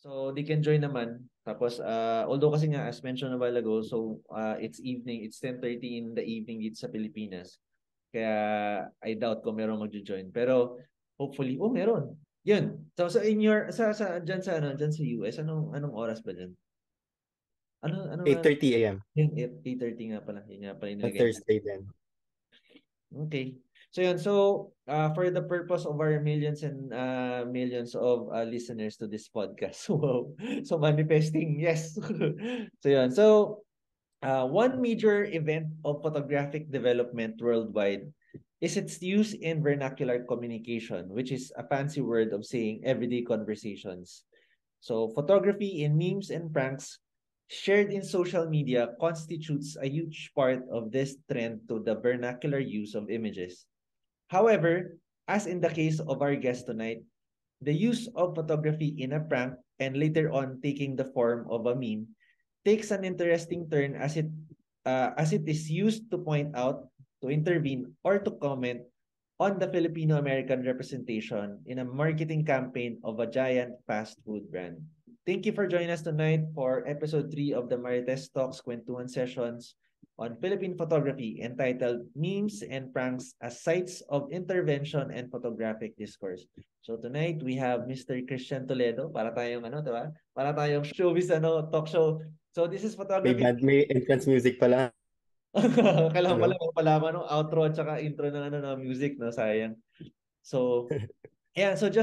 So they can join naman. Tapos although kasi nga as mentioned a while ago, so it's evening, it's 10:30 in the evening dito sa Pilipinas. Kaya I doubt kung meron magjo-join. Pero hopefully, meron. Yun. So in your diyan sa US, anong oras ba diyan? Ano nga? 8:30 a.m. Yung 8:30 nga pala. Yun nga pala yung on nilagay. Thursday din. Okay. So yun. So for the purpose of our millions and millions of listeners to this podcast. Wow. So manifesting, yes. So yun. So one major event of photographic development worldwide is its use in vernacular communication, which is a fancy word of saying everyday conversations. So photography in memes and pranks shared in social media constitutes a huge part of this trend to the vernacular use of images. However, as in the case of our guest tonight, the use of photography in a prank and later on taking the form of a meme takes an interesting turn as it is used to point out, to intervene, or to comment on the Filipino-American representation in a marketing campaign of a giant fast food brand. Thank you for joining us tonight for episode 3 of the Marites Talks Kwentuhan sessions on Philippine photography entitled Memes and Pranks as Sites of Intervention and Photographic Discourse. So tonight we have Mr. Christian Toledo para tayong diba? Para tayong showbiz talk show. So this is photography. May entrance music pala. Kailangan pala Ano? palaman no outro at saka intro ng ng music no sayang. So yeah, so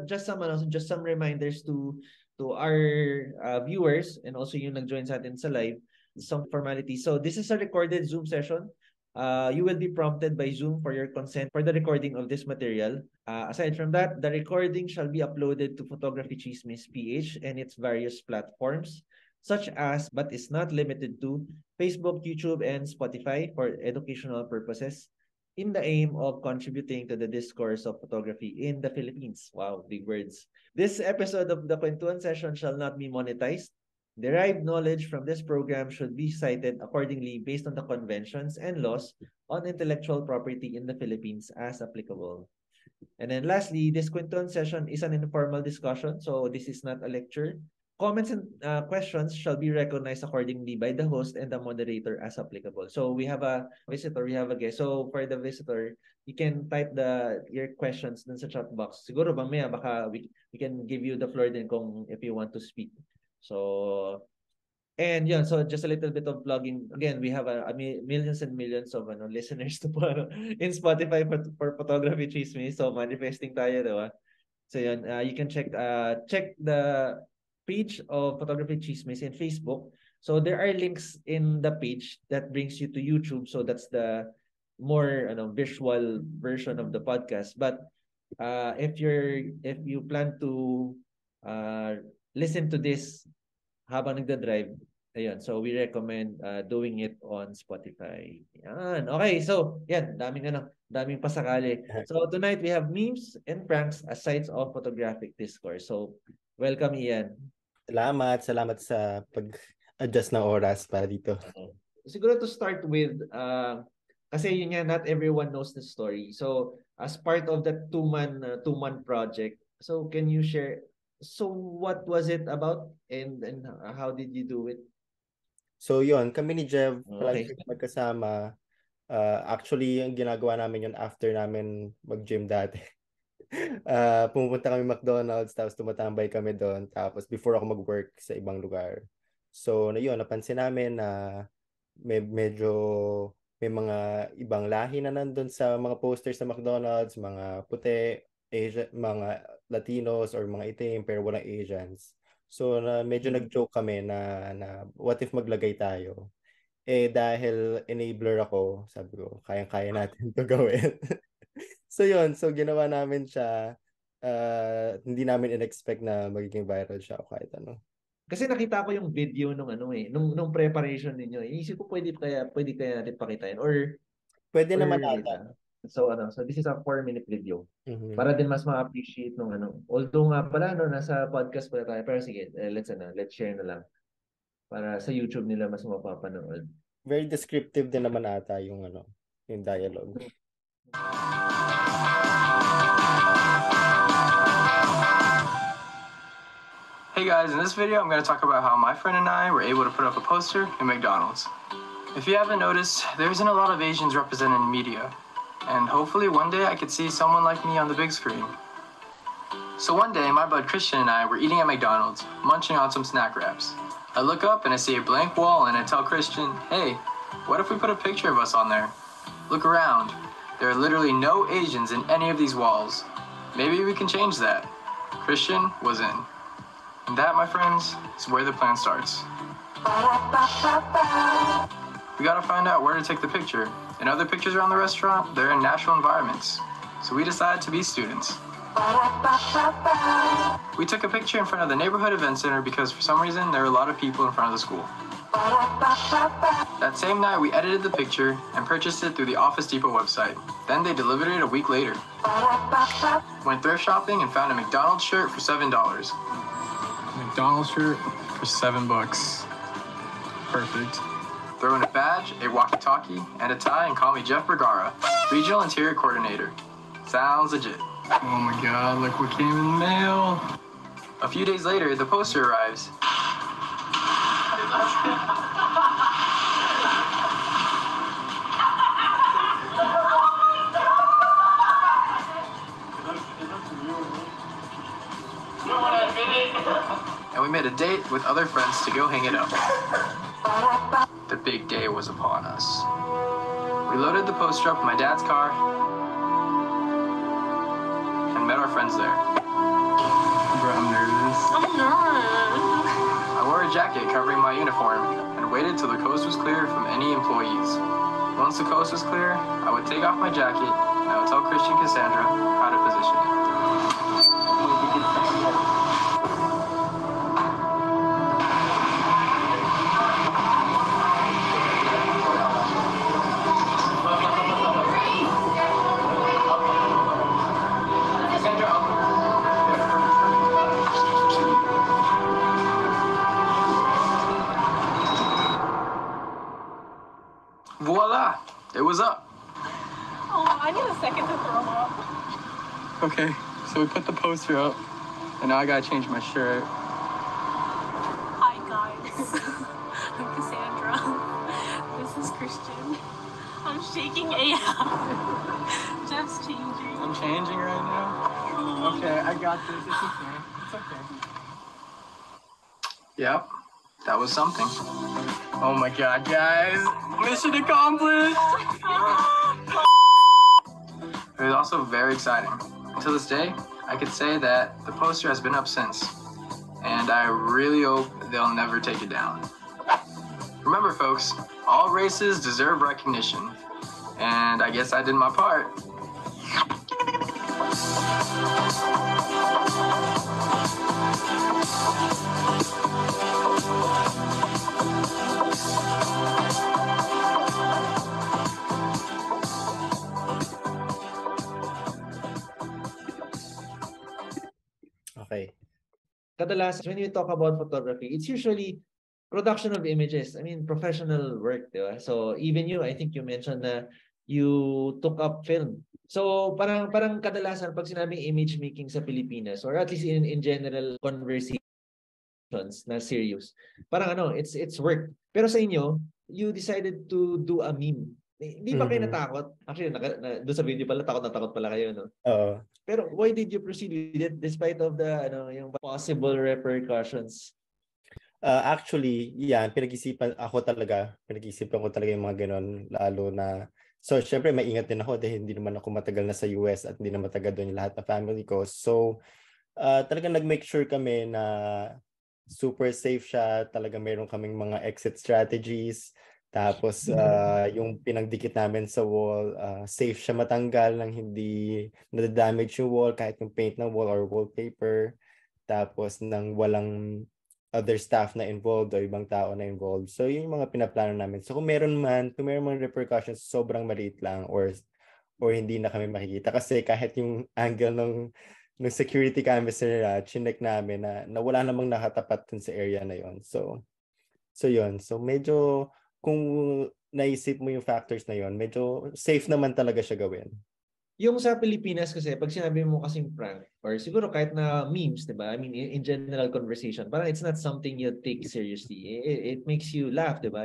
just some reminders to our viewers and also yung nag-join sa atin sa live, some formalities. So this is a recorded Zoom session. You will be prompted by Zoom for your consent for the recording of this material. Aside from that, the recording shall be uploaded to Photography Chismis PH and its various platforms, such as, but is not limited to, Facebook, YouTube, and Spotify for educational purposes in the aim of contributing to the discourse of photography in the Philippines. Wow, big words. This episode of the Kwentuhan session shall not be monetized. Derived knowledge from this program should be cited accordingly based on the conventions and laws on intellectual property in the Philippines as applicable. And then lastly, this Quinton session is an informal discussion, so this is not a lecture. Comments and questions shall be recognized accordingly by the host and the moderator as applicable. So we have a visitor, we have a guest. So for the visitor, you can type your questions dun sa chat box. Siguro mamaya baka we can give you the floor din kung if you want to speak. So and yeah, so just a little bit of plugging. Again, we have millions and millions of listeners to in Spotify for photography chismis. So manifesting tayo, diba? So yun, you can check the page of Photography Chismis in Facebook. So there are links in the page that brings you to YouTube. So that's the more visual version of the podcast. But if you plan to listen to this habang nagda-drive, ayun. So we recommend doing it on Spotify. Yan. Okay, so yan, daming pasakali. So tonight we have memes and pranks as sites of photographic discourse. So welcome Ian. Salamat sa pag-adjust ng oras para dito. Siguro to start with, kasi yun nga, not everyone knows the story. So as part of that two-man project, so can you share, so what was it about and how did you do it? So yun, kami ni Jev Okay. palagi magkasama. Actually, yung ginagawa namin yun after namin mag-gym dati. Pumunta kami McDonald's, tapos tumatambay kami doon. Tapos before ako mag-work sa ibang lugar. So yun, napansin namin na medyo may mga ibang lahi na nandun sa mga posters sa McDonald's, mga puti, Asian, mga Latinos or mga itim pero walang Asians. So medyo nag-joke kami na what if maglagay tayo? Dahil enabler ako, sabi ko, kayang-kaya natin to gawin. So yun, so ginawa namin siya. Hindi namin in-expect na magiging viral siya o kahit ano. Kasi nakita ko yung video nung preparation ninyo. Iisip ko pwede kaya natin pakitain or Pwede naman later. ata. So this is a 4-minute video. Mm-hmm. Para din mas ma-appreciate nung Although nga pala nasa podcast pala tayo, pero sige, let's share na lang para sa YouTube nila mas mapapanood. Very descriptive din naman ata yung yung dialogue. Hey guys, in this video I'm going to talk about how my friend and I were able to put up a poster in McDonald's. If you haven't noticed, there isn't a lot of Asians represented in media, and hopefully one day I could see someone like me on the big screen. So one day, my bud Christian and I were eating at McDonald's, munching on some snack wraps. I look up and I see a blank wall and I tell Christian, hey, what if we put a picture of us on there? Look around. There are literally no Asians in any of these walls. Maybe we can change that. Christian was in. And that, my friends, is where the plan starts. We gotta find out where to take the picture. In other pictures around the restaurant, they're in natural environments. So we decided to be students. We took a picture in front of the neighborhood event center because for some reason there were a lot of people in front of the school. That same night we edited the picture and purchased it through the Office Depot website. Then they delivered it a week later. Went thrift shopping and found a McDonald's shirt for $7. McDonald's shirt for $7. Perfect. Throw in a badge, a walkie-talkie, and a tie and call me Jeff Bergara, Regional Interior Coordinator. Sounds legit. Oh my god, look what came in the mail. A few days later, the poster arrives. And we made a date with other friends to go hang it up. The big day was upon us. We loaded the poster up in my dad's car and met our friends there. Bro, I'm nervous. I wore a jacket covering my uniform and waited till the coast was clear from any employees. Once the coast was clear, I would take off my jacket and I would tell Christian Cassandra how to position it. Voila! It was up. Oh, I need a second to throw up. Okay, so we put the poster up, and now I gotta change my shirt. Hi, guys. I'm Cassandra. This is Christian. I'm shaking AF. Jeff's changing. I'm changing right now. Okay, I got this. It's okay. It's okay. Yep, that was something. Oh my god, guys! Mission accomplished! It was also very exciting. To this day, I could say that the poster has been up since, and I really hope they'll never take it down. Remember, folks, all races deserve recognition, and I guess I did my part. Okay. Kadalasan, when you talk about photography, it's usually production of images. I mean, professional work, di ba? So even you, I think you mentioned na you took up film. So parang kadalasan pag sinabing image making sa Pilipinas, or at least in general conversations na serious, parang it's work. Pero sa inyo, you decided to do a meme. Hindi ba kayo natakot? Actually, doon sa video pala, takot na takot pala kayo, no? Oo. Pero why did you proceed with it despite of the yung possible repercussions? Actually, pinag-isipan ko talaga yung mga ganon, lalo na so syempre maingat din ako dahil hindi naman ako matagal na sa US at hindi na matagal doon yung lahat ng family ko. So talagang nag-make sure kami na super safe siya, talaga meron kaming mga exit strategies. Tapos yung pinagdikit namin sa wall, safe siya matanggal nang hindi na-damage yung wall kahit yung paint ng wall or wallpaper. Tapos nang walang other staff na involved o ibang tao na involved. So yun yung mga pinaplano namin. So kung meron man repercussions, sobrang maliit lang or hindi na kami makikita. Kasi kahit yung angle ng security cameras nila, chinek namin na wala namang nakatapat dun sa area na yon. So yun. So medyo kung naisip mo yung factors na yon, medyo safe naman talaga siya gawin. yung sa Pilipinas kasi, pag sinabi mo kasing prank, or siguro kahit na memes, di ba? I mean, in general conversation, parang it's not something you take seriously. It makes you laugh, di ba?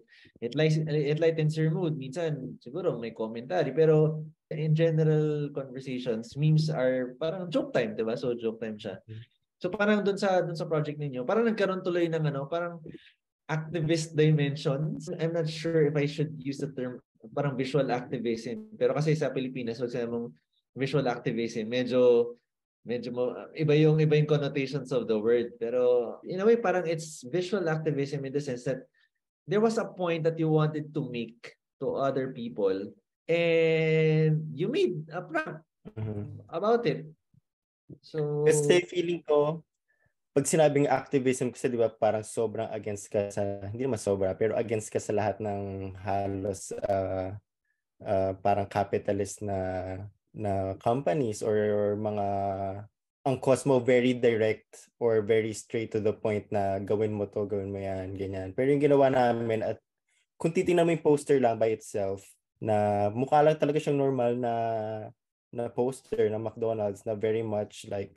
It lightens your mood. Minsan, siguro may commentary, pero in general conversations, memes are parang joke time, di ba? So, joke time siya. So, parang dun sa project ninyo, parang nagkaroon tuloy ng parang activist dimensions. I'm not sure if I should use the term parang visual activism. Pero kasi sa Pilipinas, wag sa mong visual activism, iba yung connotations of the word. Pero in a way, parang it's visual activism in the sense that there was a point that you wanted to make to other people and you made a prank about it. So, Kasi feeling ko, pag sinabing activism kasi, di ba, parang sobrang against ka sa, hindi naman sobra, pero against ka sa lahat ng halos parang capitalist na companies or mga, ang cause mo very direct or very straight to the point na gawin mo to, gawin mo yan, ganyan. Pero yung ginawa namin, at kung titingnan mo yung poster lang by itself, na mukha lang talaga siyang normal na poster ng McDonald's na very much like,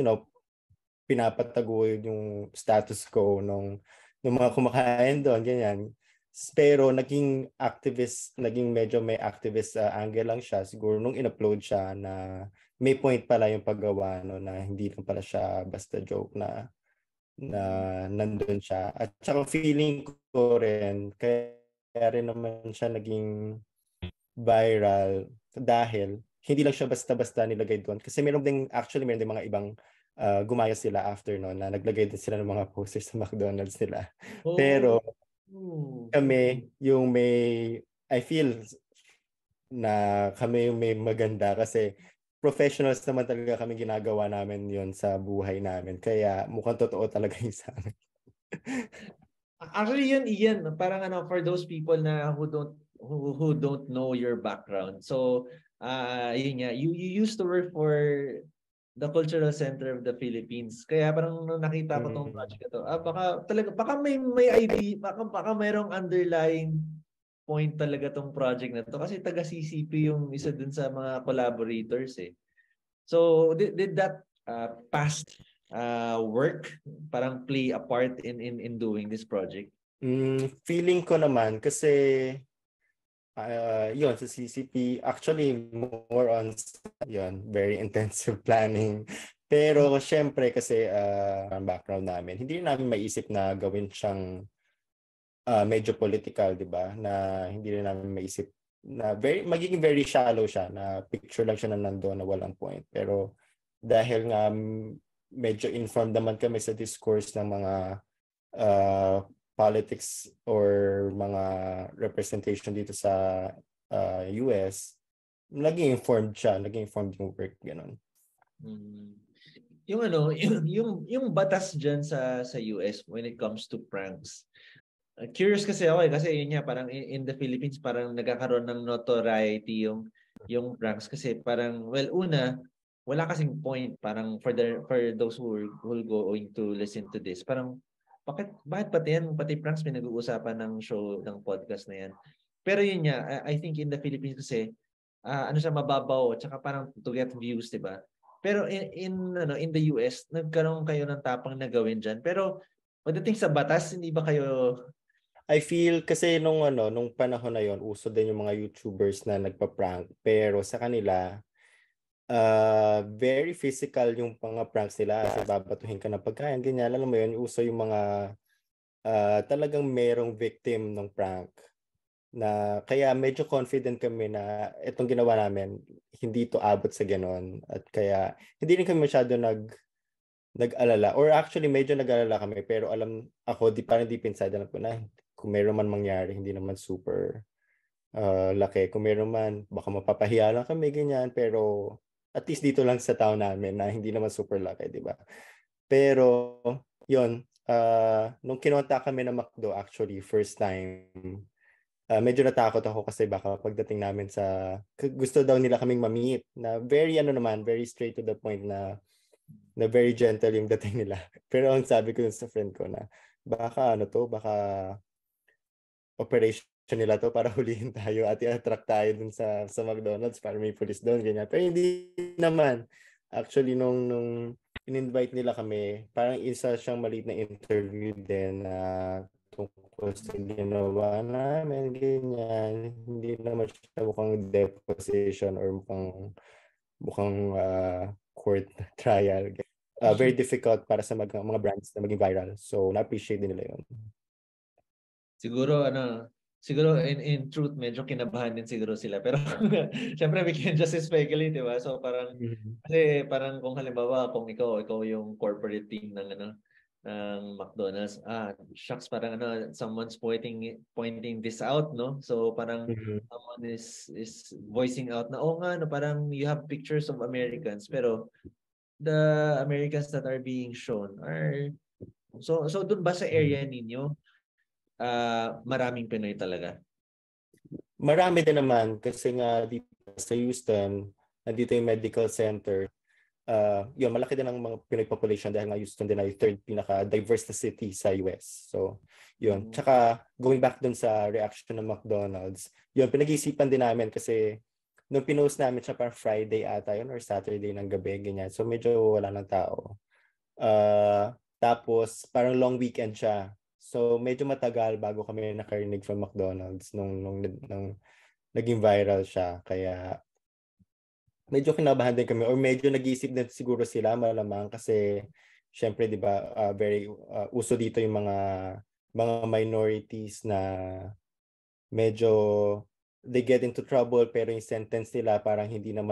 pinapatago yung status quo ng mga kumakain doon, ganyan. Pero naging medyo may activist angle lang siya. Siguro nung in-upload siya na may point pala yung paggawa, no, na hindi lang pala siya basta joke na nandun siya. At saka feeling ko rin, kaya rin naman siya naging viral dahil hindi lang siya basta-basta nilagay doon. Kasi meron din mga ibang gumaya sila after no, na naglagay din sila ng mga posters sa McDonald's nila. Pero kami yung I feel na kami yung may maganda kasi professionals naman talaga kami, ginagawa namin yon sa buhay namin. Kaya mukhang totoo talaga yung sa amin. Actually, yun, parang for those people na who don't know your background. So, yun nga, you used to work for the Cultural Center of the Philippines. Kaya parang nung nakita ko tong project ito, baka may idea, baka mayroong underlying point talaga tong project na to kasi taga CCP yung isa dun sa mga collaborators eh. So, did that past work parang play a part in doing this project? Feeling ko naman kasi yun sa CCP actually more on yun, very intensive planning. Pero syempre kasi ang background namin, hindi namin maisip na gawin siyang medyo political, di ba? Na hindi rin namin maisip na magiging very shallow siya, na picture lang siya na nandoon na walang point. Pero dahil nga medyo informed naman kami sa discourse ng mga politics or mga representation dito sa US, naging informed yung work, gano'n. Yung yung batas diyan sa US when it comes to pranks. Curious kasi ako kasi yun nga parang in the Philippines parang nagkakaroon ng notoriety yung pranks kasi parang wala kasing point parang for those who will going to listen to this. Parang bakit pati pranks pinag-uusapan ng show ng podcast na yan. Pero yun nga, I think in the Philippines kasi siya mababaw at saka parang to get views, 'di ba? Pero in the US, nagkaroon kayo ng tapang na gawin diyan. Pero pagdating sa batas, hindi ba kayo I feel kasi nung panahon na yon, uso din yung mga YouTubers na nagpa-prank, pero sa kanila very physical yung mga pranks nila. Kasi babatuhin ka ng pagkain, ganyan. Alam mo yun, uso yung mga talagang merong victim ng prank. Na kaya medyo confident kami na itong ginawa namin, hindi to abot sa ganon. At kaya hindi rin kami masyado nag-alala. Or actually, medyo nag-alala kami. Pero parang deep inside, alam ko na kung meron man mangyari, hindi naman super laki. Kung meron man, baka mapapahiya lang kami, ganyan. Pero at least dito lang sa town namin na hindi naman super laki, di ba? Pero, yun, nung kinontak kami na McDo, actually, first time, medyo natakot ako kasi baka pagdating namin gusto daw nila kaming ma-meet na very very straight to the point na very gentle yung dating nila. Pero ang sabi ko sa friend ko na baka operation nila to para hulihin tayo at i-attract tayo dun sa McDonald's para may police doon, ganyan. Pero hindi naman. Actually, nung in-invite nila kami, parang isa siyang maliit na interview din na tungkol sa ginawa namin, ganyan. Hindi naman siya mukhang deposition or mukhang court trial. Very difficult para sa mga brands na maging viral. So, na-appreciate din nila yun. Siguro in truth medyo kinabahan din siguro sila, pero syempre we can just speculate, di ba? So parang kasi parang kung halimbawa kung ikaw yung corporate team ng McDonald's, shucks, parang someone's pointing this out, no? So parang someone is voicing out na nga, no, parang you have pictures of Americans, pero the Americans that are being shown are so dun ba sa area ninyo maraming Pinoy talaga? Marami din naman kasi nga dito sa Houston, nandito yung medical center. Yun, malaki din ang mga Pinoy population dahil nga Houston din ay third pinaka-diverse na city sa US. So, yun. Tsaka, going back dun sa reaction ng McDonald's, yun, pinag-iisipan din namin kasi nung pinost namin siya parang Friday ata yun or Saturday ng gabi, ganyan. So, medyo wala ng tao. Tapos, parang long weekend siya. So, medyo matagal bago kami nakarinig from McDonald's nung naging viral siya. Kaya, medyo kinabahan din kami or medyo nag-iisip din siguro sila malamang kasi syempre 'di ba very uso dito yung mga minorities na medyo they get into trouble pero yung sentence nila parang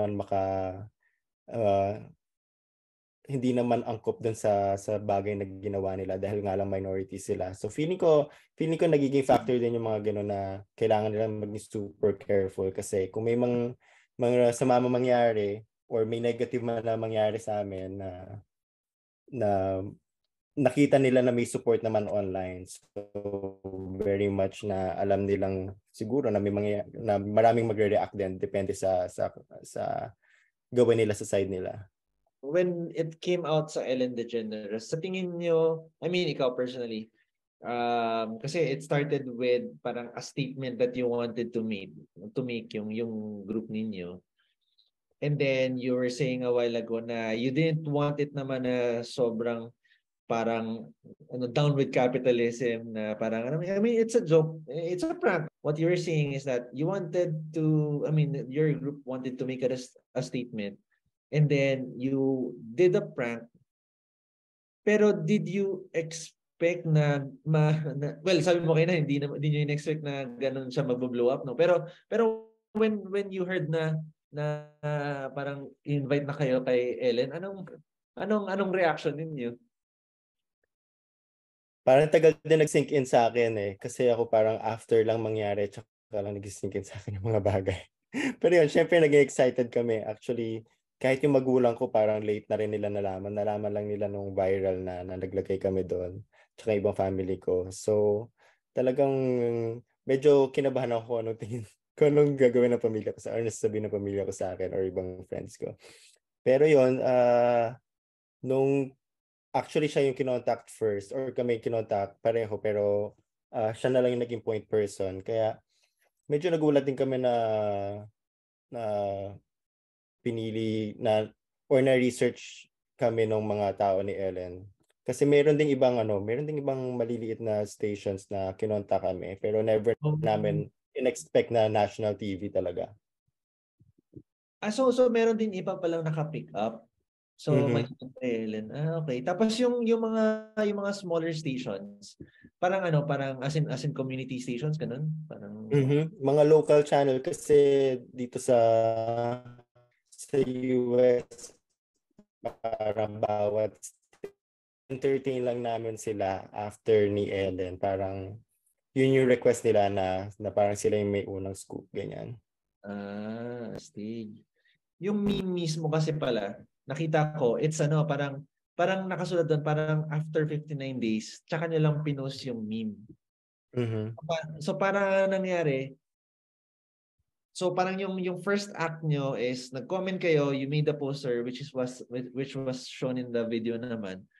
hindi naman angkop dun sa bagay na ginawa nila dahil nga lang minority sila. So feeling ko nagiging factor din yung mga gano'n na kailangan nila maging super careful kasi kung may mga sama mangyari or may negative man na mangyari sa amin na nakita nila na may support naman online. So very much na alam nilang siguro na na maraming magre-react din depende sa gawin nila sa side nila. When it came out sa Ellen DeGeneres, sa tingin nyo, I mean, ikaw personally, kasi it started with parang a statement that you wanted to make yung group ninyo. And then you were saying a while ago na you didn't want it naman na sobrang parang down with capitalism na parang I mean it's a joke, it's a prank. What you were saying is that you wanted to, I mean your group wanted to make a statement. And then you did a prank. Pero did you expect well, sabi mo kayo na hindi niyo in-expect na ganun siya magbo-blow up, no? Pero when you heard na parang invite na kayo kay Ellen, anong reaction ninyo? Parang tagal din nag-sink in sa akin kasi ako parang after lang mangyari tsaka lang nag-sink in sa akin yung mga bagay. Pero yun, syempre naging excited kami. Actually, kahit yung magulang ko parang late na rin nila nalaman lang nila nung viral na naglagay kami doon, tsaka ibang family ko. So, talagang medyo kinabahan ako anong tingin ko anong gagawin ng pamilya ko or nasasabihin ng pamilya ko sa akin or ibang friends ko. Pero yun, nung actually siya yung kinontact first or kami kinontact pareho pero siya na lang yung naging point person. Kaya medyo nagulat din kami na pinili na or na-research kami ng mga tao ni Ellen. Kasi meron ding ibang maliliit na stations na kinontak kami pero never namin in-expect na national TV talaga. So meron din iba palang naka-pick up. So may Ellen. Okay. Tapos yung mga smaller stations, parang as in community stations ganun, parang mga local channel kasi dito sa US parang bawat entertain lang namin sila after ni Ellen. Parang yun yung request nila na parang sila yung may unang scoop, ganyan. Stage. Yung meme mismo kasi pala, nakita ko, it's parang nakasulat doon, parang after 59 days, tsaka nyo lang pinost yung meme. So parang nangyari, so parang yung first act nyo is nag-comment kayo, you made the poster which was shown in the video naman.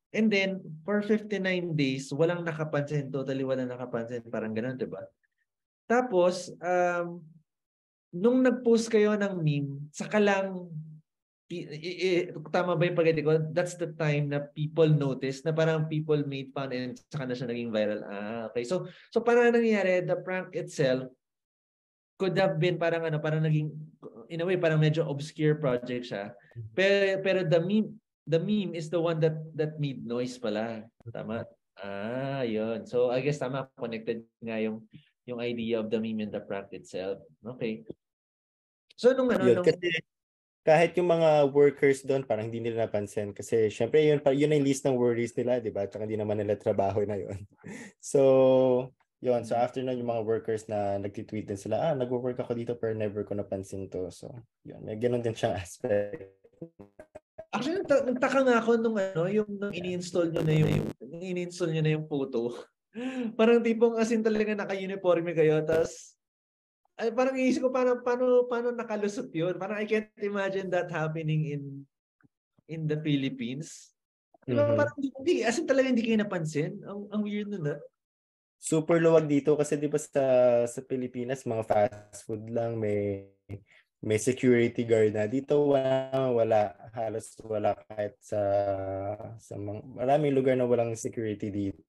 And then, for 59 days, walang nakapansin. Totally walang nakapansin. Parang ganun, diba? Tapos, nung nag-post kayo ng meme, saka lang, tama ba yung pagkati ko? That's the time na people noticed, na parang people made fun and saka na siya naging viral. Okay. So parang nangyayari, the prank itself could have been parang parang naging, in a way, parang medyo obscure project siya. Pero the meme is the one that made noise pala. Tama? Yun. So I guess tama, connected nga yung idea of the meme and the prank itself. Okay. So nung Yun, kasi kahit yung mga workers doon parang hindi nila napansin kasi syempre yun na yung list ng worries nila, di ba? Tsaka hindi naman nila trabaho na yun. So, yun. So after nun yung mga workers na nagtitweet din sila, nag-work ako dito pero never ko napansin to. So, yun. May ganun din siyang aspect. Actually, nagtaka nga ako nung nung ini-install nyo na yung photo. Parang tipong as in talaga naka-uniforme kayo, tapos ay parang iisip ko paano nakalusot yun. Parang I can't imagine that happening in the Philippines. Diba? Parang hindi, as in talaga hindi kayo napansin. Ang weird nun, ah. Super luwag dito kasi di ba sa Pilipinas mga fast food lang may security guard na. Dito wala halos wala kahit sa mga maraming lugar na walang security dito.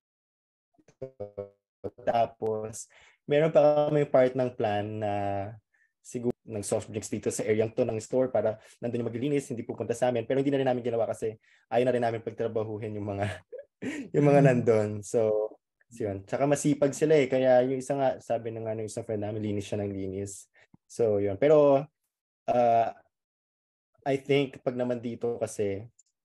Tapos meron pa kami part ng plan na siguro ng soft drinks dito sa area to ng store para nandun yung maglilinis, hindi pupunta sa amin. Pero hindi na rin namin ginawa kasi ayaw na rin namin pagtrabahuhin yung mga yung mga nandun. So yun. Tsaka masipag sila eh. Kaya yung isa nga, sabi ng isang friend namin, linis siya ng linis. So yun. Pero I think pag naman dito kasi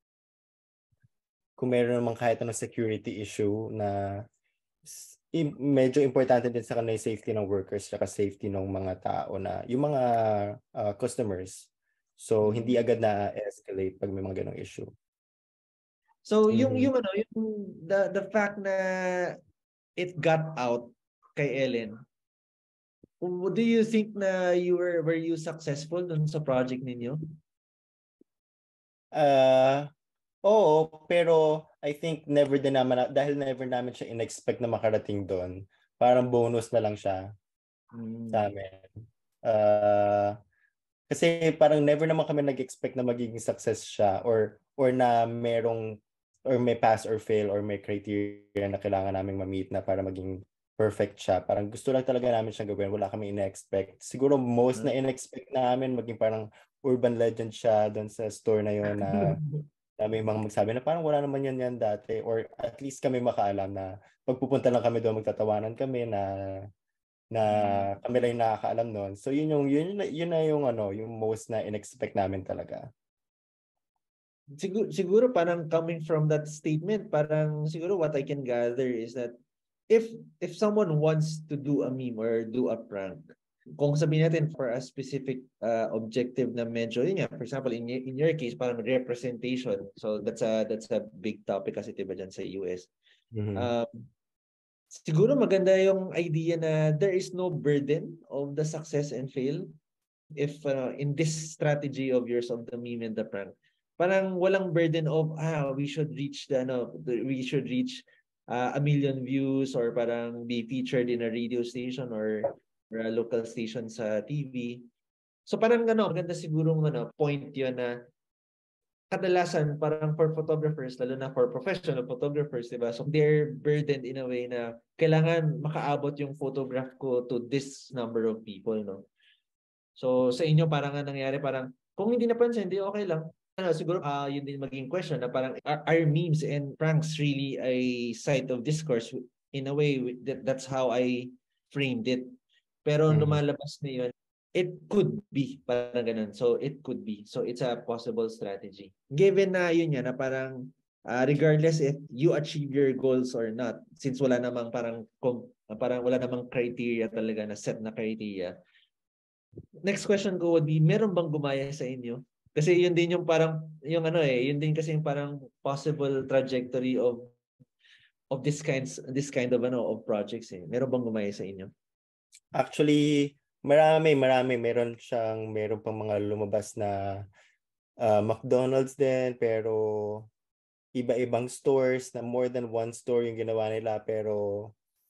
kung meron naman kahit anong security issue na medyo importante din sa kanila yung safety ng workers tsaka safety ng mga tao na yung mga customers. So hindi agad na escalate pag may mga ganong issue. So yung the fact na it got out kay Ellen, do you think na were you successful dun sa project ninyo? Oo, pero I think never din naman, dahil never namin siya in-expect na makarating doon. Parang bonus na lang siya sa amin. Kasi parang never naman kami nag-expect na magiging success siya or na may pass or fail or may criteria na kailangan naming ma-meet na para maging perfect siya. Parang gusto lang talaga namin siyang gawin. Wala kami in-expect. Siguro most na in-expect namin maging parang urban legend siya doon sa store na yun na may mga magsabi na parang wala naman yan dati or at least kami makaalam na pagpupunta lang kami doon magtatawanan kami na kami lang nakakaalam noon. So yun na yung yung most na in-expect namin talaga. Siguro parang coming from that statement, parang siguro what I can gather is that if someone wants to do a meme or do a prank, kung sabihin natin for a specific objective na medyo yun nga, for example in your case parang representation, so that's a big topic kasi diba dyan sa US. Siguro maganda yung idea na there is no burden of the success and fail if in this strategy of yours of the meme and the prank, parang walang burden of we should reach we should reach 1 million views or parang be featured in a radio station or a local station sa TV. So parang maganda siguro point yun na kadalasan parang for photographers, lalo na for professional photographers, diba? So they're burdened in a way na kailangan makaabot yung photograph ko to this number of people, no? So sa inyo parang nangyari parang kung hindi napansin, hindi okay lang. Siguro yun din maging question na parang are memes and pranks really a site of discourse? In a way, that's how I framed it. Pero lumalabas na yun, it could be parang ganun. So it could be. So it's a possible strategy. Given na yun yan na parang regardless if you achieve your goals or not, since wala namang parang wala namang criteria talaga na set na criteria. Next question ko would be, meron bang gumaya sa inyo? Kasi yun din yung parang yun din kasi yung parang possible trajectory of this kind of projects eh. Meron bang gumaya sa inyo? Actually, marami. Meron pang mga lumabas na McDonald's din pero iba-ibang stores na more than one store yung ginawa nila, pero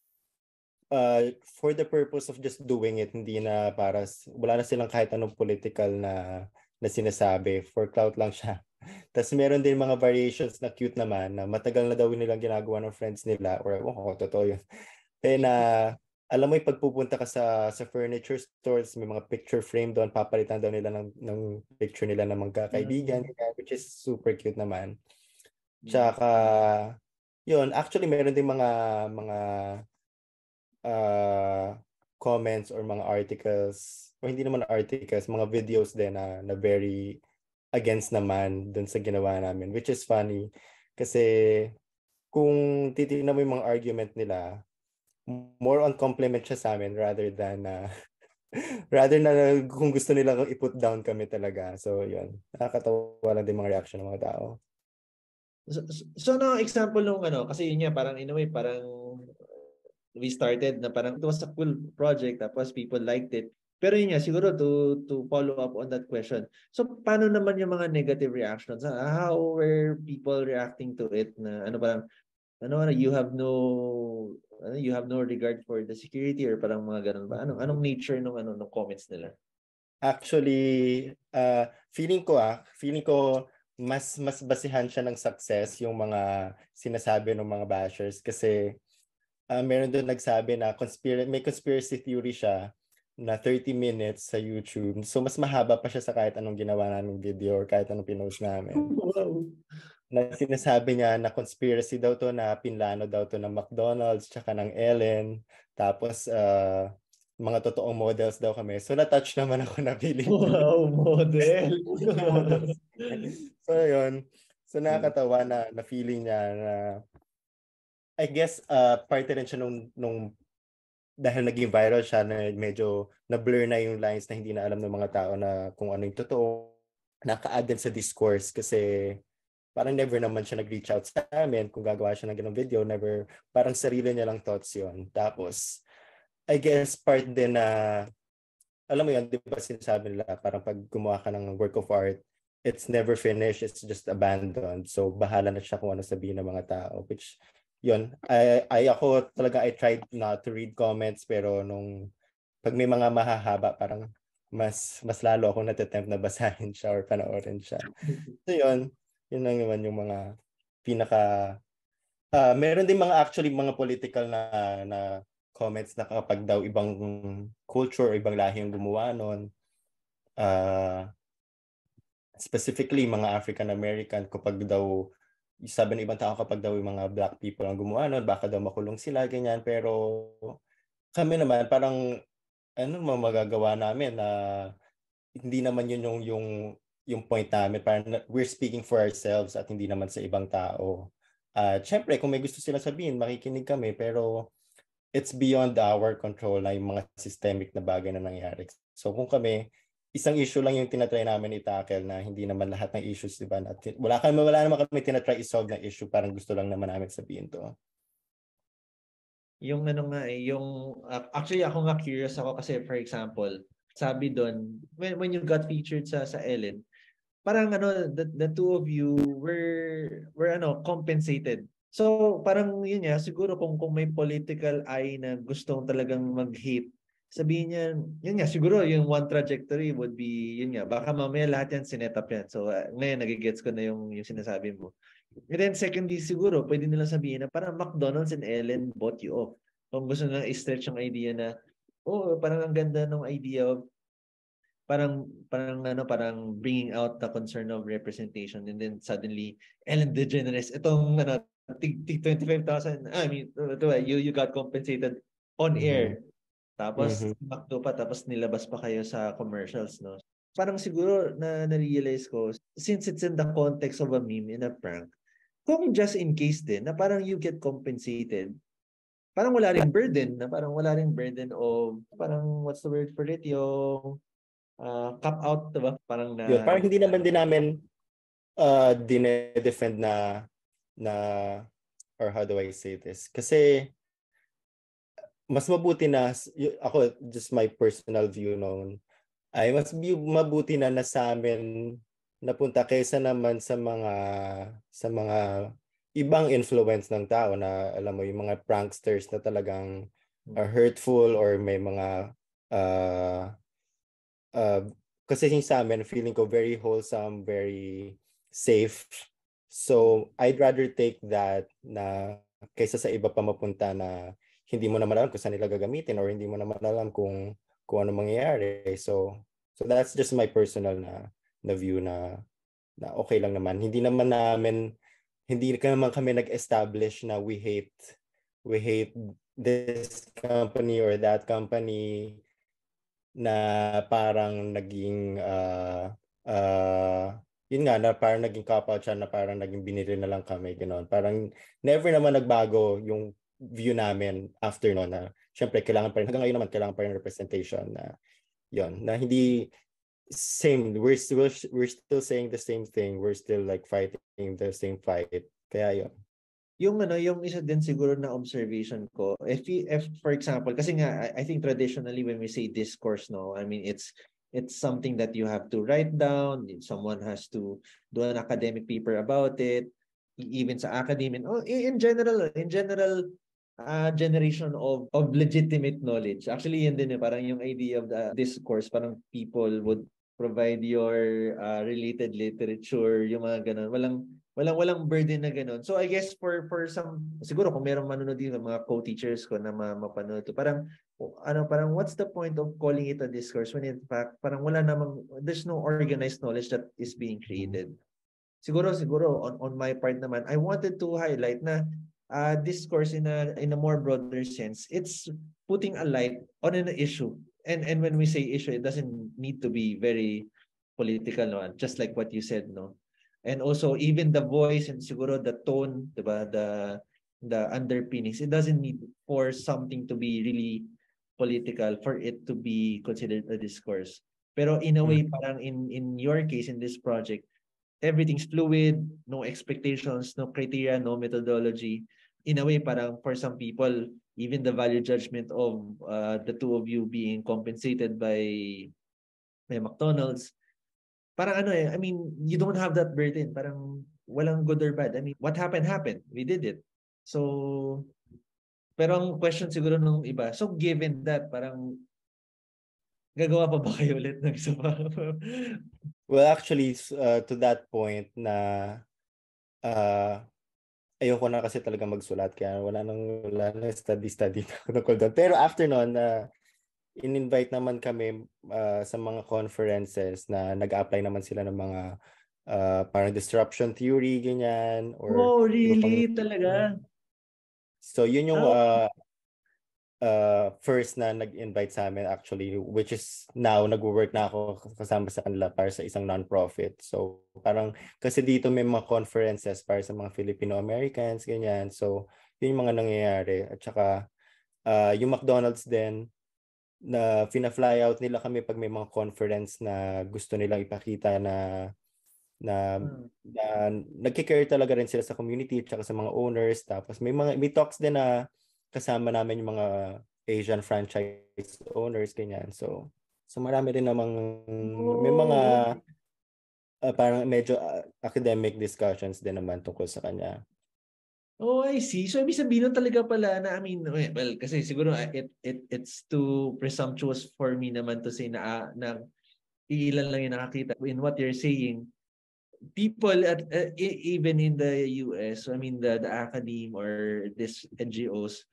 for the purpose of just doing it, hindi na wala na silang kahit anong political na sinasabi, for clout lang siya. Tapos meron din mga variations na cute naman na matagal na daw nilang ginagawa ng friends nila, or totoo yun. Kaya na alam mo yung pagpupunta ka sa furniture stores, may mga picture frame doon, papalitan daw nila ng picture nila ng mga kaibigan, which is super cute naman. Tsaka yun, actually meron din mga comments or mga articles, o hindi naman articles, mga videos din na very against naman dun sa ginawa namin, which is funny kasi kung titignan mo yung mga argument nila, more on compliment siya sa amin rather than rather na kung gusto nila i-put down kami talaga. So yun, nakakatawa lang din mga reaction ng mga tao. So no example nung kasi yun nga parang in a way parang we started na parang it was a cool project tapos people liked it. Pero yun nga siguro to follow up on that question. So paano naman yung mga negative reactions? How were people reacting to it na parang you have no regard for the security or parang mga ganun ba? Anong nature nung comments nila? Actually, feeling ko mas basihan siya ng success yung mga sinasabi ng mga bashers kasi meron doon nagsabi na may conspiracy theory siya na 30 minutes sa YouTube. So mas mahaba pa siya sa kahit anong ginawa naming video or kahit anong pinost namin. Wow. Na sinasabi niya na conspiracy daw to, na pinlano daw to ng McDonald's tsaka ng Ellen. Tapos mga totoong models daw kami. So na-touch naman ako na feeling. Wow, model. Models. So yun. So nakakatawa na feeling niya na I guess parte rin siya nung dahil naging viral siya na medyo na-blur na yung lines na hindi na alam ng mga tao na kung ano yung totoo. Naka-add din sa discourse kasi parang never naman siya nag-reach out sa amin kung gagawa siya ng ganung video. Never, parang sarili niya lang thoughts yun. Tapos, I guess part din na, alam mo yun, di ba sinasabi nila, parang pag gumawa ka ng work of art, it's never finished, it's just abandoned. So, bahala na siya kung ano sabihin ng mga tao. Which, yun, ako talaga, I tried not to read comments, pero pag may mga mahahaba, parang mas lalo akong natatempt na basahin siya or panoorin siya. So, yun lang naman yung mga pinaka meron din mga political na comments na kapag daw ibang culture o ibang lahi yung gumawa nun, specifically mga African American, kapag daw sabi ng ibang tao kapag daw yung mga black people ang gumawa nun, baka daw makulong sila, ganyan. Pero kami naman parang magagawa namin na hindi naman yun yung point namin. Parang we're speaking for ourselves at hindi naman sa ibang tao. Syempre, kung may gusto sila sabihin, makikinig kami, pero it's beyond our control na yung mga systemic na bagay na nangyari. So kung kami, isang issue lang yung tinatry namin i-tackle na hindi naman lahat ng issues, diba? Wala naman kami tinatry i-solve na issue, parang gusto lang naman namin sabihin to. Yung actually ako nga curious ako kasi for example, sabi doon, when you got featured sa Ellen, parang the two of you were compensated. So parang yun nga, siguro kung may political eye na gustong talagang mag-hate, sabihin niya, yun nga, siguro yung one trajectory would be, yun nga, baka mamaya lahat yan sinet up yan. So ngayon nagigets ko na yung sinasabi mo. And then secondly, siguro pwede nilang sabihin na parang McDonald's and Ellen bought you off. Kung gusto nilang i-stretch yung idea na, parang ang ganda ng idea of parang bringing out the concern of representation, and then suddenly Ellen DeGeneres itong tig 25,000, I mean you got compensated on air, tapos McDo pa, tapos nilabas pa kayo sa commercials, no? Parang siguro na-realize ko, since it's in the context of a meme in a prank, kung just in case din na parang you get compensated, parang wala ring burden of parang what's the word for it, yung cap out, diba? Parang parang hindi naman din namin dinedefend na or how do I say this? Kasi mas mabuti na, ako, just my personal view noon, ay mas mabuti na sa amin napunta kaysa naman sa mga ibang influence ng tao na alam mo yung mga pranksters na talagang hurtful or may mga uh, uh, kasi yung sa amin feeling ko very wholesome, very safe. So I'd rather take that na kaysa sa iba pa mapunta na hindi mo naman alam kung saan nila gagamitin or hindi mo naman alam kung ano mangyayari. So that's just my personal na view na okay lang naman. Hindi naman kami nag-establish na we hate this company or that company na parang naging yun nga na parang naging couple siya na parang naging binili na lang kami ganoon. Parang never naman nagbago yung view namin after no na syempre hanggang ngayon naman kailangan pa rin representation na yon na hindi same, we're still saying the same thing, we're still like fighting the same fight, kaya yun. Yung isa din siguro na observation ko, if for example, kasi nga I think traditionally when we say discourse, no, I mean it's something that you have to write down, someone has to do an academic paper about it, even sa academy, in general generation of legitimate knowledge. Actually, yun din parang yung idea of the discourse, parang people would provide your related literature, yung mga ganun. Walang burden na ganun. So I guess for some, siguro kung merong manonood dito, mga co-teachers ko na mapanood to, parang what's the point of calling it a discourse when in fact parang there's no organized knowledge that is being created. Siguro on my part naman, I wanted to highlight na discourse in a more broader sense, it's putting a light on an issue. And when we say issue, it doesn't need to be very political, no? Just like what you said, no? And also even the voice and siguro the tone, diba? The underpinnings, it doesn't need for something to be really political for it to be considered a discourse. Pero in a way, parang in your case, in this project, everything's fluid, no expectations, no criteria, no methodology. In a way, parang for some people, even the value judgment of the two of you being compensated by McDonald's, parang I mean, you don't have that burden. Parang walang good or bad. I mean, what happened, happened. We did it. So, pero ang question siguro nung iba, so given that, parang gagawa pa ba kayo ulit ng isa pa? Well, actually, to that point na ayoko na kasi talaga magsulat kaya wala nang study tungkol doon. Pero after noon, in-invite naman kami sa mga conferences na nag-apply naman sila ng mga parang disruption theory, ganyan. Or Really? Talaga? So, yun yung first na nag-invite sa amin actually, which is now nag-work na ako kasama sa kanila para sa isang non-profit. So parang kasi dito may mga conferences para sa mga Filipino-Americans, ganyan. So yun yung mga nangyayari. At saka yung McDonald's din, na fina-fly out nila kami pag may mga conference na gusto nilang ipakita na nagki-care talaga rin sila sa community at saka sa mga owners. Tapos may talks din na kasama namin yung mga Asian franchise owners, ganyan. So marami rin namang may mga parang medyo academic discussions din naman tungkol sa kanya. Oh, I see. So ibig sabihin nun talaga pala na, I mean, well, kasi siguro it's too presumptuous for me naman to say na ilan lang yung nakakita in what you're saying. People even in the US, I mean the academe or this NGOs,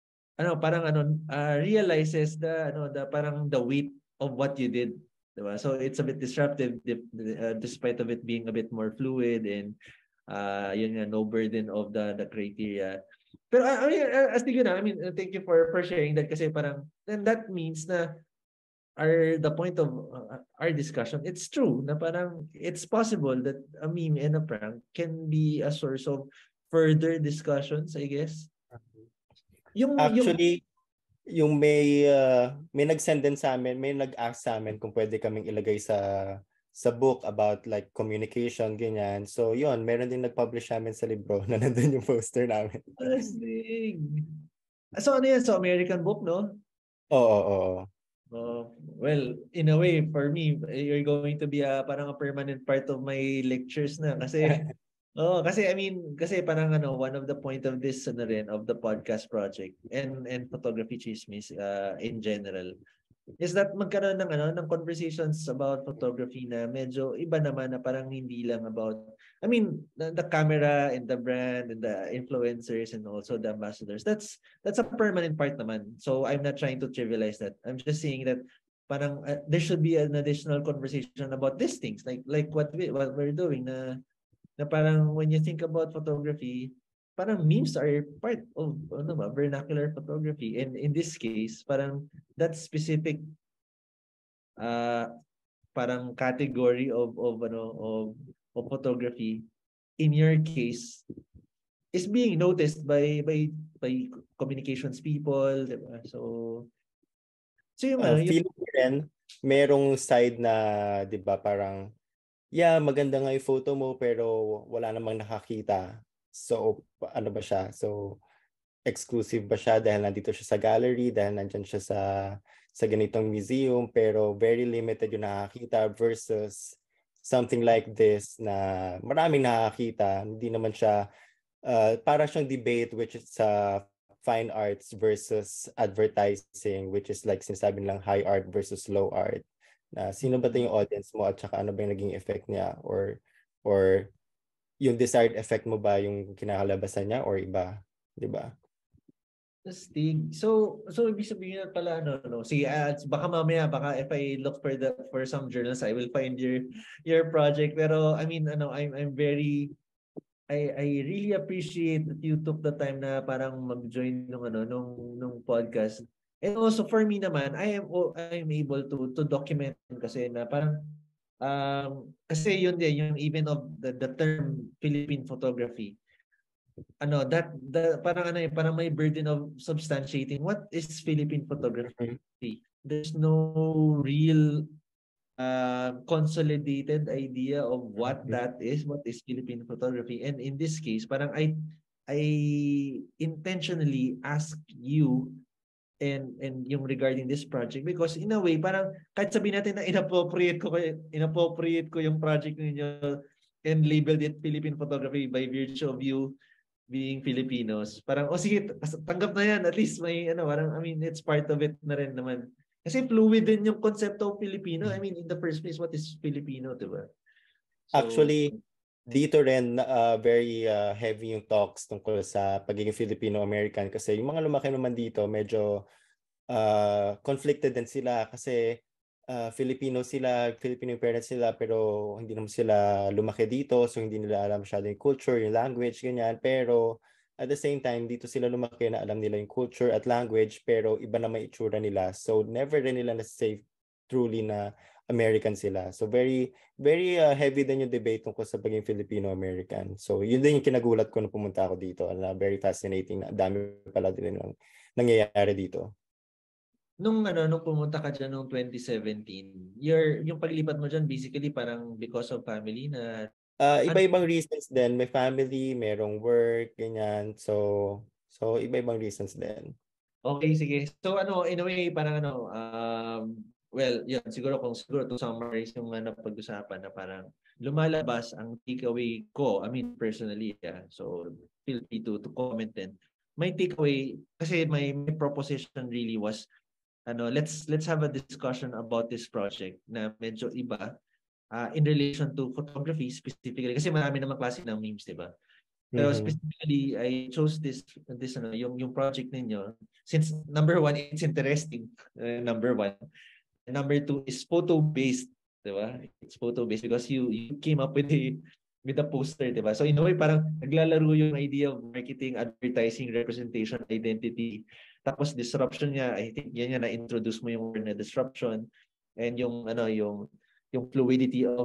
realizes the parang the weight of what you did, diba? So it's a bit disruptive despite of it being a bit more fluid and yun nga, no burden of the criteria. Pero as you know, I mean, thank you for sharing that kasi parang then that means na the point of our discussion, it's true na parang it's possible that a meme and a prank can be a source of further discussions, I guess. Actually, yung may nag-send din sa amin, may nag-ask sa amin kung pwede kaming ilagay sa book about like communication, ganyan. So yun, meron din nag-publish namin sa libro na nandun yung poster namin. So ano yan? So American book, no? Oo. Well, in a way, for me, you're going to be parang a permanent part of my lectures na kasi kasi I mean, kasi parang one of the point of this of the podcast project and photography chismis in general is that magkaroon ng conversations about photography na medyo iba naman na parang hindi lang about I mean the camera and the brand and the influencers and also the ambassadors that's a permanent part naman, so I'm not trying to trivialize that. I'm just saying that parang there should be an additional conversation about these things like what we're doing na parang when you think about photography, parang memes are part of vernacular photography. And in this case, parang that specific uh parang category of photography in your case is being noticed by communications people, diba? So yung Feeling ko rin, merong side na, di ba, parang, yeah, maganda nga yung photo mo, pero wala namang nakakita. So, ano ba siya? So, exclusive ba siya dahil nandito siya sa gallery, dahil nandyan siya sa ganitong museum, pero very limited yung nakakita versus something like this na maraming nakakita. Hindi naman siya, para siyang debate which is sa fine arts versus advertising, which is like sinasabi lang high art versus low art. Na sino ba ito yung audience mo at saka ano ba yung naging effect niya or yung desired effect mo ba yung kinakalabasan niya or iba, di ba? Stig. So ibig sabihin na pala sige, baka mamaya baka if I look for some journals I will find your project, pero I mean I'm very I really appreciate that you took the time na parang mag-join nung podcast. And also for me naman, I am able to document kasi na parang kasi yun din yung even of the term Philippine photography. That parang may burden of substantiating what is Philippine photography. There's no real consolidated idea of what that is, what is Philippine photography. And in this case, parang I intentionally ask you and yung regarding this project because in a way parang kahit sabihin natin na inappropriate ko yung project ninyo and labeled it Philippine photography by virtue of you being Filipinos. Parang sige, tanggap na yan, at least may parang I mean it's part of it na rin naman. Kasi fluid din yung konsepto of Filipino. I mean, in the first place, what is Filipino, diba? So, actually, dito rin very heavy yung talks tungkol sa pagiging Filipino-American kasi yung mga lumaki naman dito medyo conflicted din sila kasi Filipino yung parents sila pero hindi naman sila lumaki dito so hindi nila alam masyado yung culture, yung language, ganyan. Pero at the same time, dito sila lumaki na alam nila yung culture at language pero iba na may itsura nila. So never rin nila na-save truly na American sila. So very very heavy din yung debate tungkol sa pagiging Filipino-American. So yun din yung kinagulat ko nung pumunta ako dito. Very fascinating na dami pala din ng nangyayari dito. Nung pumunta ka dyan noong 2017, yung paglipat mo dyan basically parang because of family na iba-ibang reasons din. May family, merong work, ganyan. So iba-ibang reasons din. Okay, sige. So in a way parang well, yun siguro to summarize yung napag-usapan na parang lumalabas ang takeaway ko, I mean personally, so feel free to comment din. My takeaway kasi my proposition really was let's have a discussion about this project na medyo iba in relation to photography specifically kasi marami namang klase ng memes, 'di ba? Pero specifically, I chose this yung project ninyo since number one, it's interesting. Number one. And number two is photo-based, di ba? It's photo-based because you came up with a poster, di ba? So in a way, parang naglalaro yung idea of marketing, advertising, representation, identity. Tapos disruption niya, I think yan yung na-introduce mo yung word na disruption and yung yung fluidity of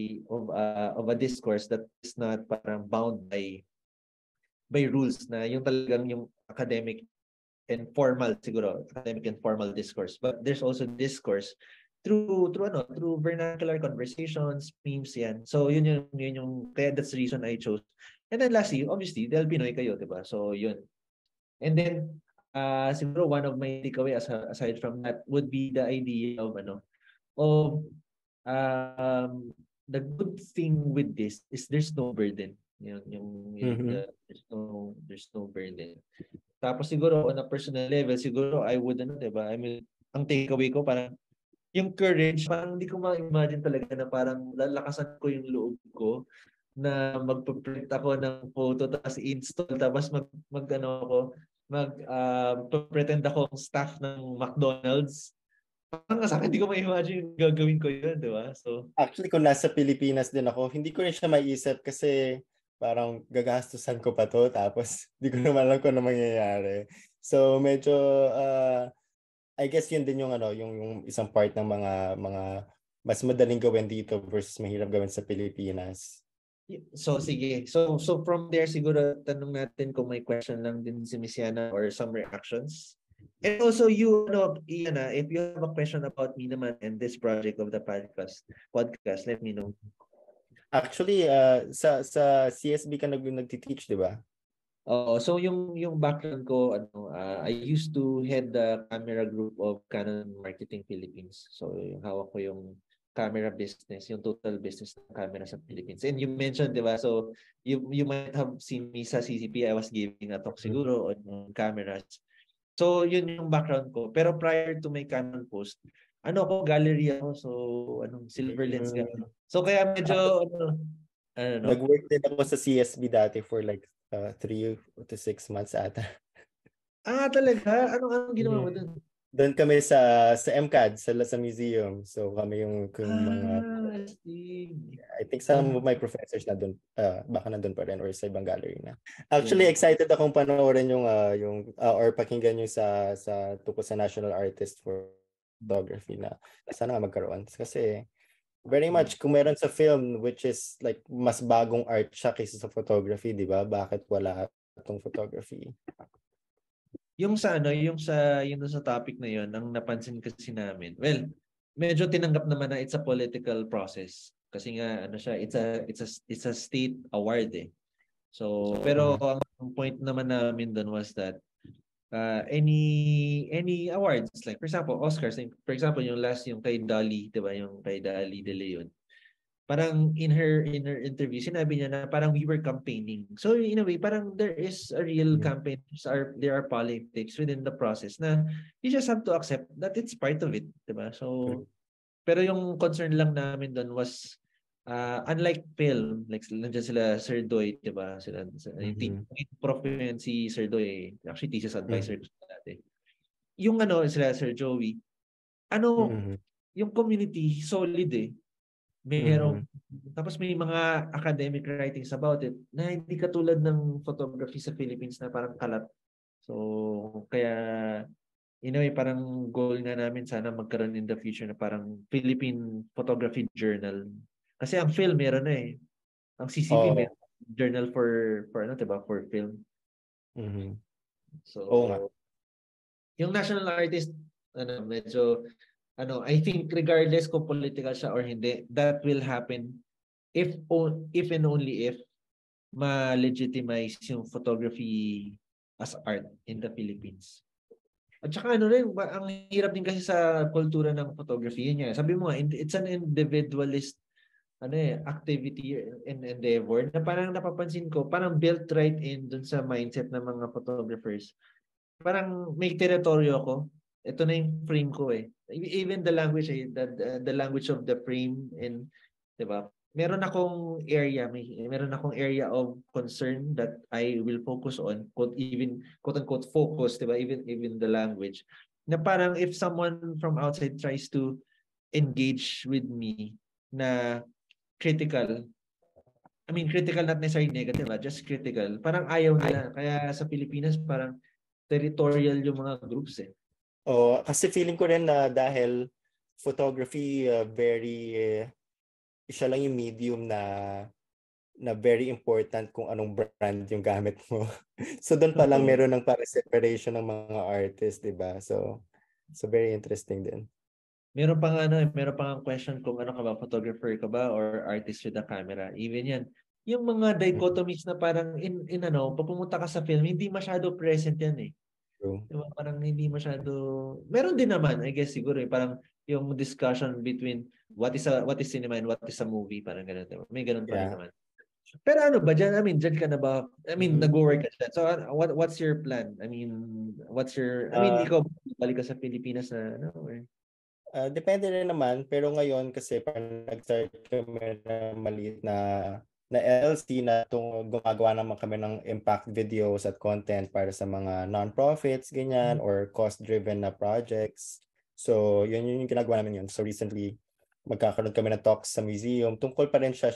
a discourse that is not parang bound by rules na yung talagang yung academic and formal siguro, academic and formal discourse. But there's also discourse through vernacular conversations, memes yan. So yun yung kaya that's the reason I chose. And then lastly, obviously, dahil Pinoy kayo, 'di ba? So yun. And then siguro one of my takeaway aside from that would be the idea of of the good thing with this is there's no burden. There's no burden. Tapos siguro on a personal level, siguro I would diba? I mean, ang takeaway ko parang yung courage, parang hindi ko ma-imagine talaga na parang lalakasan ko yung loob ko na magpo-print ako ng photo tapos install tapos pretend akong staff ng McDonald's. Parang sa akin, hindi ko ma-imagine gagawin ko yun, di ba? So, actually, kung nasa Pilipinas din ako, hindi ko rin siya maiisip kasi parang gagastusan ko pa to tapos hindi ko naman alam kung ano mangyayari. So, medyo, I guess yun din yung yung isang part ng mga mas madaling gawin dito versus mahirap gawin sa Pilipinas. So sige. So from there siguro tanong natin kung may question lang din si Miss Yana or some reactions. And also you Ian, if you have a question about me naman and this project of the podcast, let me know. Actually, sa CSB ka nagti-teach, di ba? So yung background ko I used to head the camera group of Canon Marketing Philippines. So yung hawak ko yung camera business, yung total business ng camera sa Philippines. And you mentioned, di ba? So you might have seen me sa CCP. I was giving a talk siguro on cameras. So yun yung background ko. Pero prior to my Canon post, gallery ako. So silver lens gallery. So kaya medyo Nag-work din ako sa CSB dati for like 3 to 6 months ata. Talaga? Anong ginawa mo dun? Doon kami sa MCAD, sa museum. So kami yung mga I think some of my professors na doon, baka nandun pa rin or sa ibang gallery na. Actually, excited akong panoorin yung or pakinggan yung sa tungkol sa National Artist for Photography na sana nga magkaroon. Kasi very much kung meron sa film which is like mas bagong art siya kaysa sa photography, di ba? Bakit wala itong photography? Yung sa topic na yon, ang napansin kasi namin. Well, medyo tinanggap naman na it's a political process kasi nga it's a state award eh. So, pero ang point naman namin doon was that any awards like for example Oscars, for example yung last yung kay Dali, 'di ba? Yung kay Dali De Leon. Parang in her interview, sinabi niya na parang we were campaigning. So in a way, parang there is a real campaign. There are politics within the process na you just have to accept that it's part of it. Diba? So, pero yung concern lang namin doon was, unlike film, like nandiyan sila Sir Doy, diba? Sila, yung prof yun si Sir Doy, actually thesis advisor dati. Yung sila Sir Joey, yung community solid eh. Tapos may mga academic writings about it na hindi katulad ng photography sa Philippines na parang kalat. So, kaya in a way, parang goal nga namin sana magkaroon in the future na parang Philippine Photography Journal. Kasi ang film meron na eh. Ang CCP meron journal for diba? For film. So, yung national artist, medyo I think regardless kung political siya or hindi, that will happen if and only if ma-legitimize yung photography as art in the Philippines. At saka ang hirap din kasi sa kultura ng photography. Yun nga, sabi mo nga, it's an individualist activity and endeavor na parang napapansin ko, parang built right in dun sa mindset ng mga photographers. Parang may teritoryo ako. Ito na yung frame ko eh. Even the language the language of the frame and diba? Meron akong area of concern that I will focus on, quote unquote focus, diba? Even the language. Na parang if someone from outside tries to engage with me na critical, I mean critical not necessarily negative, just critical. Parang ayaw nila. Kaya sa Pilipinas parang territorial yung mga groups eh. Kasi feeling ko rin na dahil photography siya lang yung medium na very important kung anong brand yung gamit mo. So doon pa lang meron ng para separation ng mga artists, 'di ba? So very interesting din. Meron pang question kung ka ba, photographer ka ba or artist with a camera. Even yan. Yung mga dichotomies na parang in pumunta ka sa film, hindi masyado present yan eh. True. Diba? Parang hindi masyado, meron din naman, I guess siguro parang yung discussion between what is cinema and what is a movie, parang ganun, diba? May ganun pa rin Yeah. naman. Pero ano ba dyan? I mean, dyan ka na ba? I mean, nag-work ka dyan. So, what's your plan? I mean, ikaw, balik ka sa Pilipinas na, ano? Or... Depende rin naman, pero ngayon kasi parang nag-start kami na maliit na LLC na gumagawa naman kami ng impact videos at content para sa mga non-profits, ganyan, or cost-driven na projects. So, yun yung ginagawa namin yun. So, recently, magkakaroon kami ng talks sa museum. Tungkol pa rin siya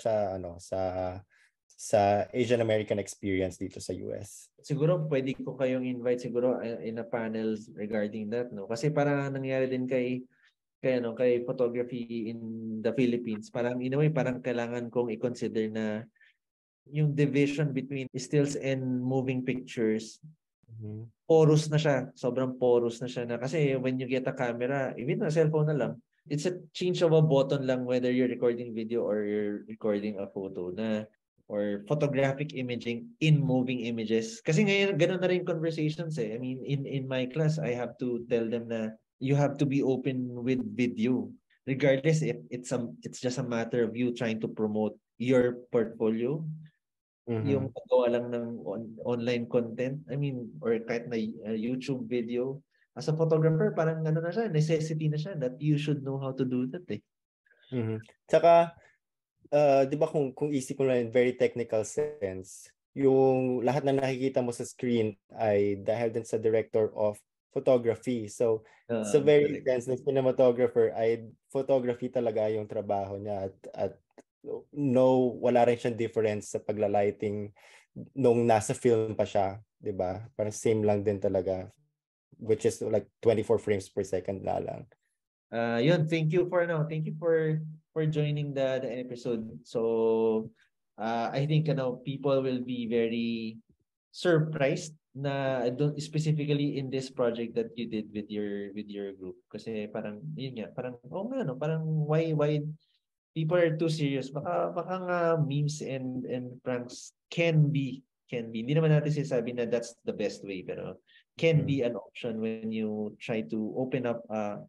sa Asian American experience dito sa US. Siguro pwede ko kayong invite siguro in a panel regarding that, no? Kasi parang nangyari din kay photography in the Philippines. Parang in a way, parang kailangan kong i-consider na yung division between stills and moving pictures, porous na siya. Sobrang porous na siya na. Kasi when you get a camera, even a cellphone na lang, it's a change of a button lang whether you're recording video or you're recording a photo na or photographic imaging in moving images. Kasi ngayon, ganun na rin conversations eh. I mean, in my class, I have to tell them na you have to be open with video. Regardless if it's just a matter of you trying to promote your portfolio, yung paggawa lang ng online content, I mean, or kahit na YouTube video, as a photographer, parang ano na siya, necessity na siya that you should know how to do that eh. Tsaka, di ba kung isip ko na in very technical sense, yung lahat na nakikita mo sa screen ay dahil din sa director of photography. So, sa very sense ng cinematographer ay photography talaga yung trabaho niya at wala rin siyang difference sa paglalighting nung nasa film pa siya, 'di ba? Parang same lang din talaga, which is like 24 frames per second na lang. Thank you for joining the episode. So I think people will be very surprised na specifically in this project that you did with your group, kasi parang yun nga, parang parang why people are too serious. Baka nga memes and pranks can be hindi naman natin sinasabi na that's the best way, pero can be an option when you try to open up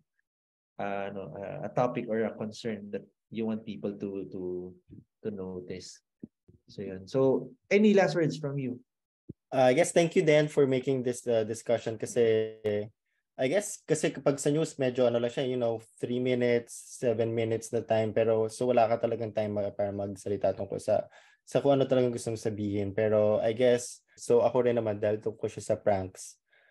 a topic or a concern that you want people to notice. So yun. So any last words from you? I guess thank you Dan for making this discussion, kasi I guess kasi kapag sa news medyo ano lang siya, 3 minutes, 7 minutes na time, pero so wala ka talagang time para magsalita tungkol sa kung ano talagang gusto mong sabihin. Pero I guess so ako rin naman dahil tungkol siya sa pranks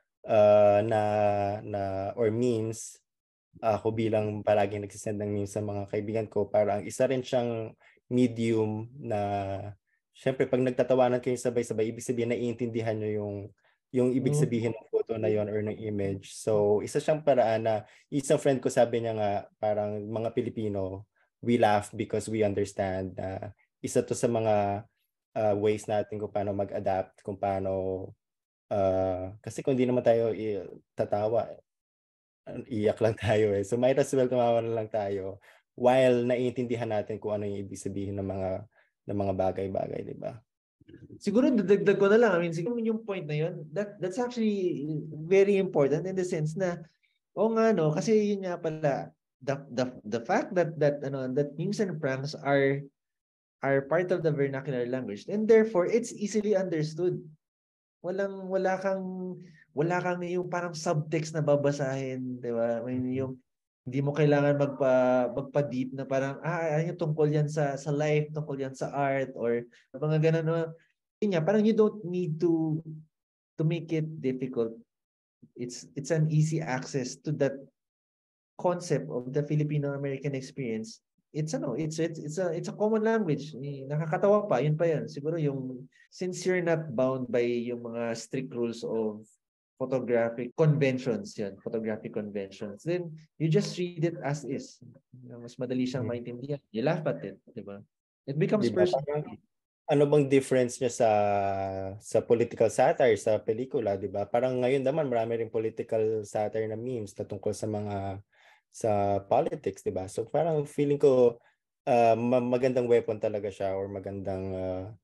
na or memes, ako bilang palaging nagsisend ng memes sa mga kaibigan ko, parang isa rin siyang medium na syempre pag nagtatawanan kayo sabay-sabay, ibig sabihin naiintindihan nyo yung ibig sabihin ng photo na yon or ng image. So isa siyang paraan na isang friend ko sabi niya nga, parang mga Pilipino, we laugh because we understand na isa to sa mga ways natin kung paano mag-adapt, kung paano kasi kung hindi naman tayo tatawa, iyak lang tayo eh. So might as well tumawa na lang tayo while naiintindihan natin kung ano yung ibig sabihin ng mga bagay-bagay, di ba? Siguro dadagdag ko na lang. I mean, siguro yung point na yun, that's actually very important in the sense na kasi yun nga pala the fact that memes and pranks are part of the vernacular language, and therefore it's easily understood. Wala kang yung parang subtext na babasahin, di ba? I mean, yung hindi mo kailangan magpa-deep na parang yung tungkol yan sa life, tungkol yan sa art, or mga ganun, no? Yun nga, parang you don't need to make it difficult. It's an easy access to that concept of the Filipino-American experience. It's a common language. Nakakatawa pa, yun pa yan. Siguro since you're not bound by yung mga strict rules of photographic conventions, then you just read it as is. Mas madali siyang maintindihan. You laugh at it, di ba? It becomes Diba? personal. Ano bang difference niya sa political satire sa pelikula, di ba? Parang ngayon naman marami ring political satire na memes na tungkol sa politics, di ba? So parang feeling ko magandang weapon talaga siya, or magandang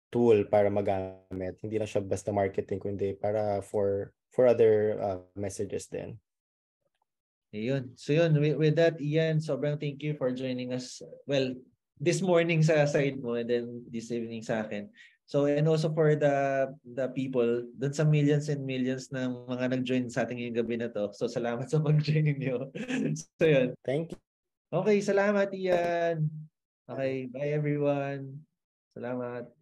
tool para magamit. Hindi na siya basta marketing, kundi para for other messages din. Ayun. So yun, with that, Ian, sobrang thank you for joining us. Well, this morning sa side mo and then this evening sa akin. So and also for the people, dun sa millions and millions ng mga nag-join sa ating ngayong gabi na to. So salamat sa pag-join niyo. So yun. Thank you. Okay, salamat Ian. Okay, bye everyone. Salamat.